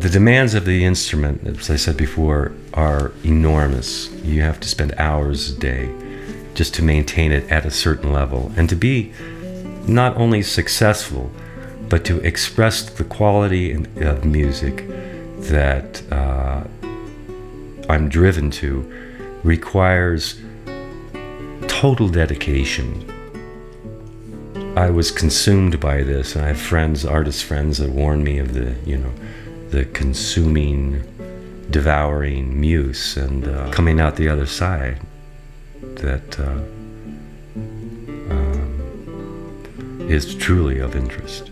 The demands of the instrument, as I said before, are enormous. You have to spend hours a day just to maintain it at a certain level, and to be not only successful, but to express the quality of music that I'm driven to requires total dedication. I was consumed by this, and I have friends, artist friends, that warn me of the consuming, devouring muse, and coming out the other side that is truly of interest.